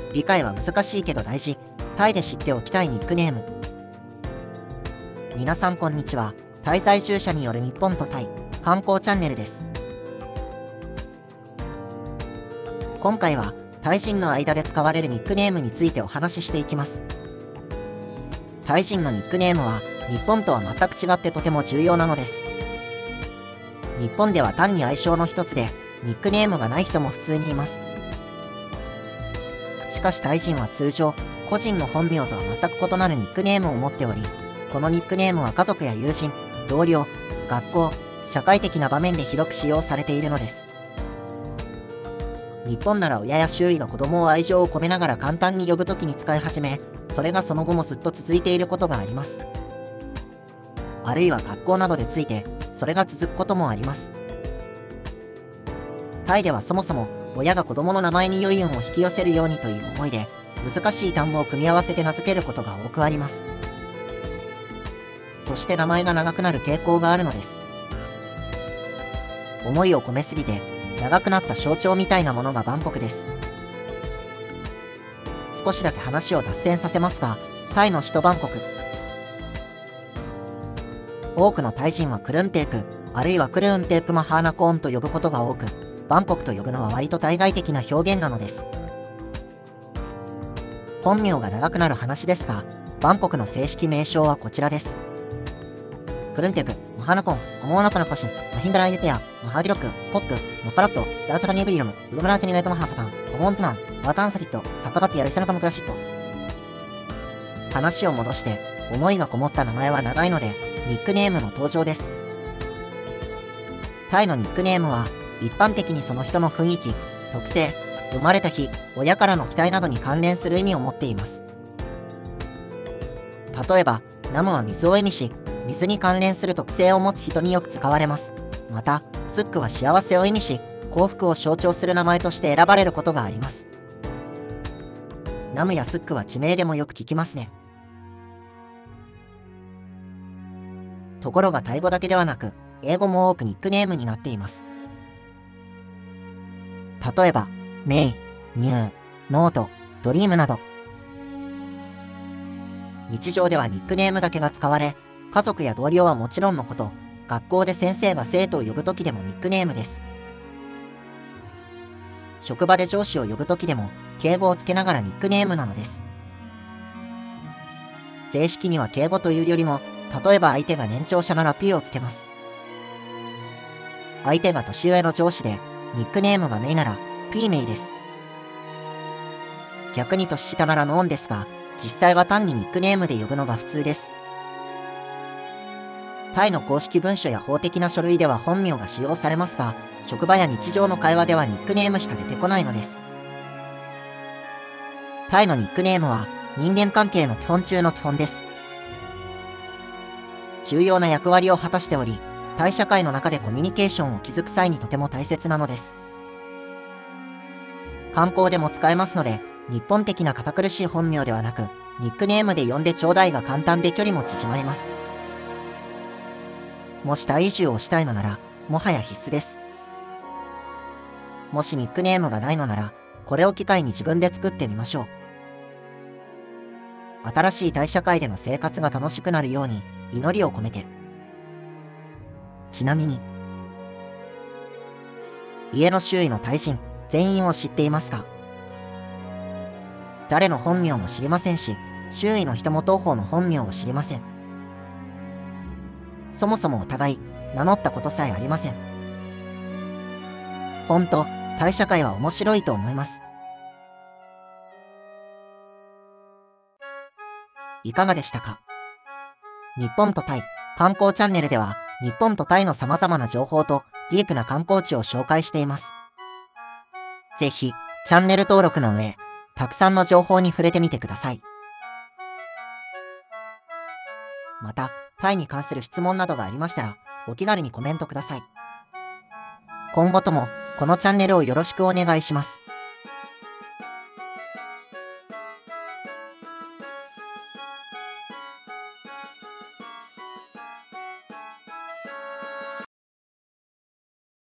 理解は難しいけど大事。タイで知っておきたいニックネーム。皆さんこんにちは。タイ在住者による日本とタイ観光チャンネルです。今回はタイ人の間で使われるニックネームについてお話ししていきます。タイ人のニックネームは日本とは全く違ってとても重要なのです。日本では単に愛称の一つでニックネームがない人も普通にいます。しかしタイ人は通常個人の本名とは全く異なるニックネームを持っており、このニックネームは家族や友人、同僚、学校、社会的な場面で広く使用されているのです。日本なら親や周囲が子供を愛情を込めながら簡単に呼ぶときに使い始め、それがその後もずっと続いていることがあります。あるいは学校などでついて、それが続くこともあります。タイではそもそも親が子供の名前に良い運を引き寄せるようにという思いで、難しい単語を組み合わせて名付けることが多くあります。そして名前が長くなる傾向があるのです。思いを込めすぎて長くなった象徴みたいなものがバンコクです。少しだけ話を脱線させますが、タイの首都バンコク。多くのタイ人はクルンテープ、あるいはクルーンテープマハーナコーンと呼ぶことが多く、バンコクと呼ぶのは割と対外的な表現なのです。本名が長くなる話ですが、バンコクの正式名称はこちらです。クルンテープ、マハーナコーン、オモーナトナコシン、マヒンダライデテア、マハーディロック、ポップ、ノッパラット、ダラツラニエブリルム、ウルムラーチェニレートマハーサタン、オモンプナン、ワータンサティット、サッカガッティヤリセナカムクラシット。話を戻して、思いがこもった名前は長いので、ニックネームの登場です。タイのニックネームは、一般的にその人の雰囲気、特性、生まれた日、親からの期待などに関連する意味を持っています。例えば、ナムは水を意味し、水に関連する特性を持つ人によく使われます。また、スックは幸せを意味し、幸福を象徴する名前として選ばれることがあります。ナムやスックは地名でもよく聞きますね。ところがタイ語だけではなく、英語も多くニックネームになっています。例えば、メイ、ニュー、ノート、ドリームなど。日常ではニックネームだけが使われ、家族や同僚はもちろんのこと、学校で先生が生徒を呼ぶときでもニックネームです。職場で上司を呼ぶときでも、敬語をつけながらニックネームなのです。正式には敬語というよりも、例えば相手が年長者ならピーをつけます。相手が年上の上司で、ニックネームがメイなら、ピーメイです。逆に年下ならノーンですが、実際は単にニックネームで呼ぶのが普通です。タイの公式文書や法的な書類では本名が使用されますが、職場や日常の会話ではニックネームしか出てこないのです。タイのニックネームは人間関係の基本中の基本です。重要な役割を果たしており、タイ社会の中でコミュニケーションを築く際にとても大切なのです。観光でも使えますので、日本的な堅苦しい本名ではなく、ニックネームで呼んでちょうだいが簡単で距離も縮まります。もしタイ移住をしたいのなら、もはや必須です。もしニックネームがないのなら、これを機会に自分で作ってみましょう。新しいタイ社会での生活が楽しくなるように、祈りを込めて。ちなみに、家の周囲のタイ人全員を知っていますか？誰の本名も知りませんし、周囲の人も当方の本名を知りません。そもそもお互い名乗ったことさえありません。ほんと、タイ社会は面白いと思います。いかがでしたか？日本とタイ観光チャンネルでは、日本とタイの様々な情報とディープな観光地を紹介しています。ぜひ、チャンネル登録の上、たくさんの情報に触れてみてください。また、タイに関する質問などがありましたら、お気軽にコメントください。今後とも、このチャンネルをよろしくお願いします。